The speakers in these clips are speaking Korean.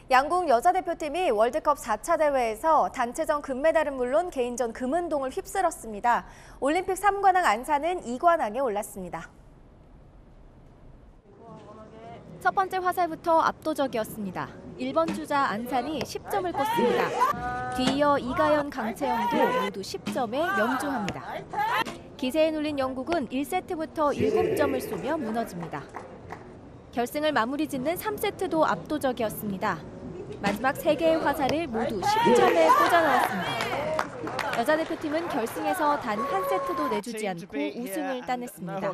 양궁 여자대표팀이 월드컵 4차 대회에서 단체전 금메달은 물론 개인전 금은동을 휩쓸었습니다. 올림픽 3관왕 안산은 2관왕에 올랐습니다. 첫 번째 화살부터 압도적이었습니다. 1번 주자 안산이 10점을 꽂습니다. 뒤이어 이가연, 강채영도 모두 10점에 명중합니다. 기세에 눌린 영국은 1세트부터 7점을 쏘며 무너집니다. 결승을 마무리 짓는 3세트도 압도적이었습니다. 마지막 3개의 화살을 모두 10점에 꽂아넣었습니다. 여자대표팀은 결승에서 단 한 세트도 내주지 않고 우승을 따냈습니다.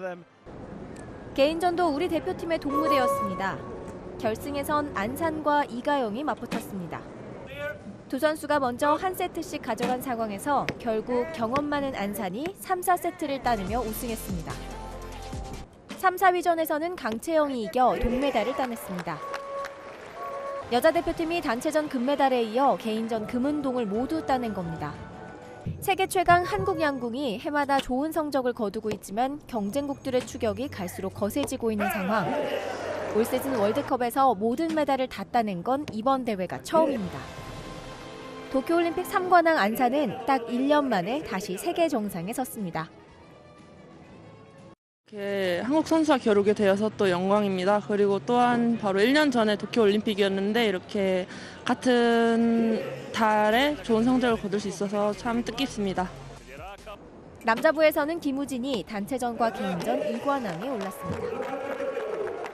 개인전도 우리 대표팀의 동무대였습니다. 결승에선 안산과 이가영이 맞붙었습니다. 두 선수가 먼저 한 세트씩 가져간 상황에서 결국 경험 많은 안산이 3, 4세트를 따내며 우승했습니다. 3, 4위전에서는 강채영이 이겨 동메달을 따냈습니다. 여자대표팀이 단체전 금메달에 이어 개인전 금은동을 모두 따낸 겁니다. 세계 최강 한국 양궁이 해마다 좋은 성적을 거두고 있지만 경쟁국들의 추격이 갈수록 거세지고 있는 상황. 올 시즌 월드컵에서 모든 메달을 다 따낸 건 이번 대회가 처음입니다. 도쿄올림픽 3관왕 안산은 딱 1년 만에 다시 세계 정상에 섰습니다. 한국 선수와 겨루게 되어서 또 영광입니다. 그리고 또한 바로 1년 전에 도쿄올림픽이었는데 이렇게 같은 달에 좋은 성적을 거둘 수 있어서 참 뜻깊습니다. 남자부에서는 김우진이 단체전과 개인전 2관왕에 올랐습니다.